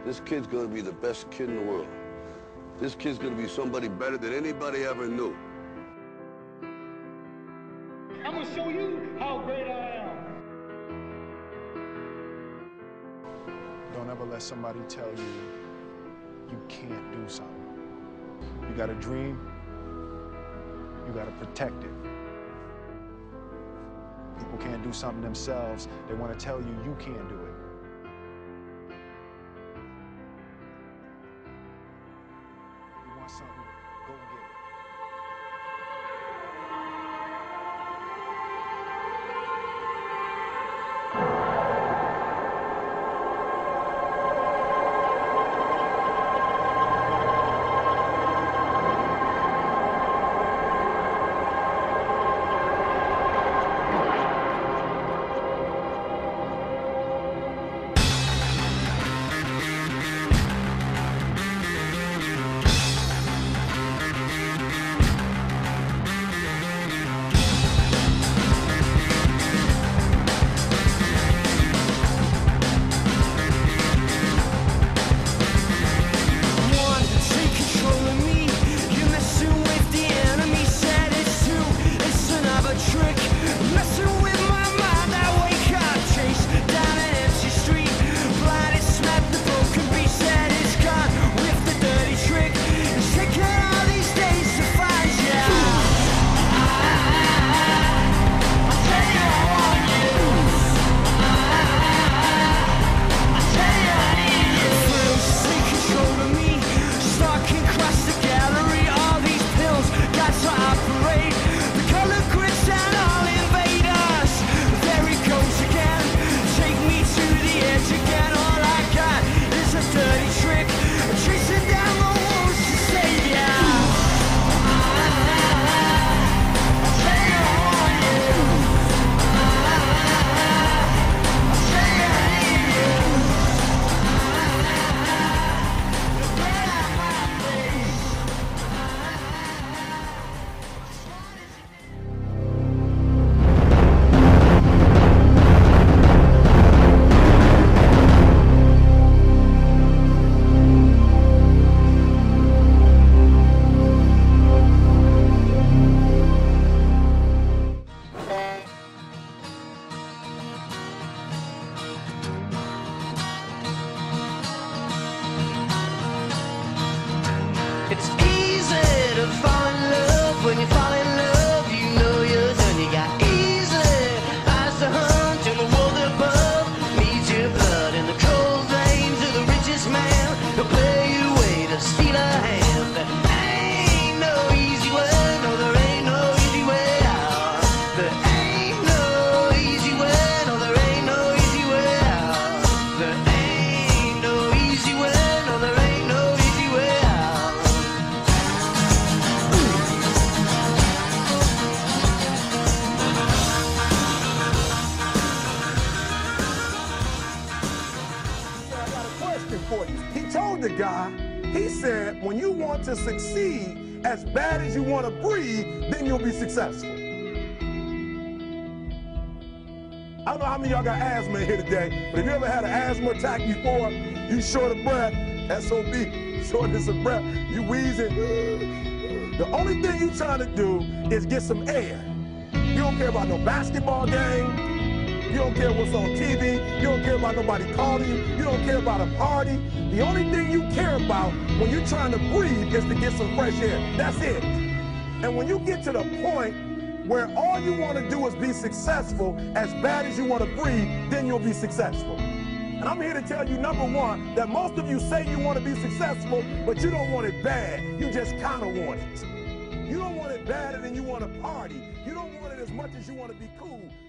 This kid's gonna be the best kid in the world. This kid's gonna be somebody better than anybody ever knew. I'm gonna show you how great I am. Don't ever let somebody tell you you can't do something. You got a dream, you gotta protect it. People can't do something themselves. They want to tell you you can't do it. You want something, go get it. It's easy to fall in love. When you fall in love, you know you're done. You got easy eyes to hunt in the world above. Needs your blood in the cold veins of the richest man. He'll play you away to steal a hand. Ain't no easy way, no, there ain't no easy way out. There ain't no easy way, no, there ain't no easy way out. There ain't no easy way, no, there ain't no easy way out. For you. He told the guy, he said, when you want to succeed as bad as you want to breathe, then you'll be successful. I don't know how many of y'all got asthma in here today, but if you ever had an asthma attack before, you short of breath, SOB, shortness of breath, you wheezing. The only thing you trying to do is get some air. You don't care about no basketball game. You don't care what's on TV. You don't care about nobody calling you. You don't care about a party. The only thing you care about when you're trying to breathe is to get some fresh air. That's it. And when you get to the point where all you want to do is be successful as bad as you want to breathe, then you'll be successful. And I'm here to tell you, number one, that most of you say you want to be successful, but you don't want it bad. You just kind of want it. You don't want it badder than you want to party. You don't want it as much as you want to be cool.